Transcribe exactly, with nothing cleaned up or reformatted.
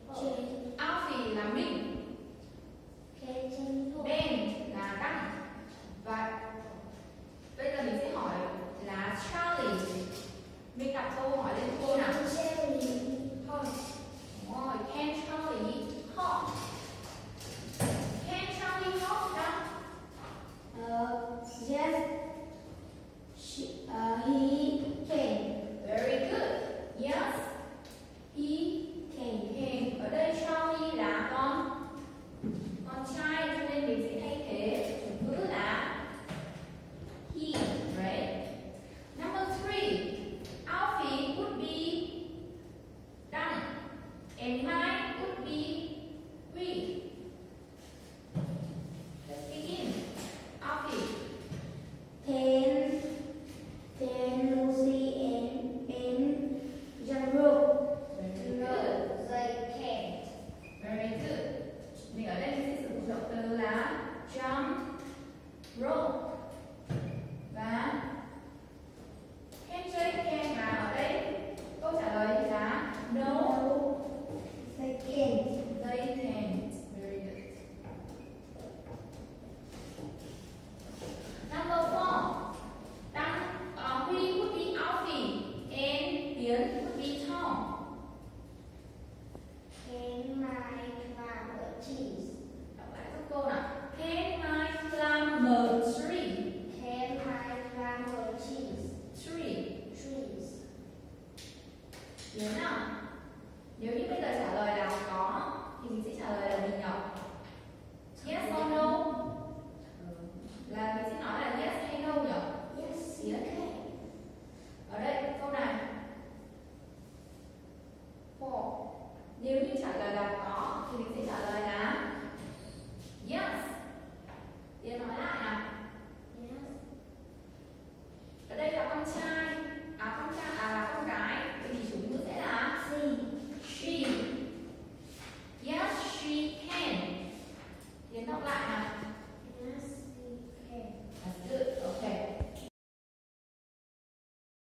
Alfie là mình, Ben là Đăng. Và bây giờ mình sẽ hỏi là Charlie. Mình đọc câu hỏi lên cô nào. Thôi. Đúng rồi. Can Charlie hop? Can Charlie hop Đăng? Yes. She, uh, he can. Very good. Yes. He can. Can. Ở đây Charlie là con con trai, cho nên mình sẽ thay thế chủ ngữ là he, right? Number three, Alfie would be done, and mine would be we. Let's begin. Alfie. Can, can Lucy and Ben jump rope? Very No, good. they can't. Very good. Mình ở đây sẽ sử dụng động từ là jump, rope và can chơi can, và ở đây câu trả lời là no, They can't. they can't. Very good. Number four. Đăng, uh, Huy would be Alfie and Yến would be Tom. Can my climb a cheese? Đọc lại các câu nào. Can I climb a tree? Can my climb a cheese? Tree. Trees. Yến nào? Nếu như bây giờ trả lời là có thì mình sẽ trả lời là gì nhỉ? Yes or no? Là mình sẽ nói là yes hay no nhỉ? Yes, Yến. okay. Ở đây câu này. Four. Nếu như trả lời là có thì mình sẽ trả lời là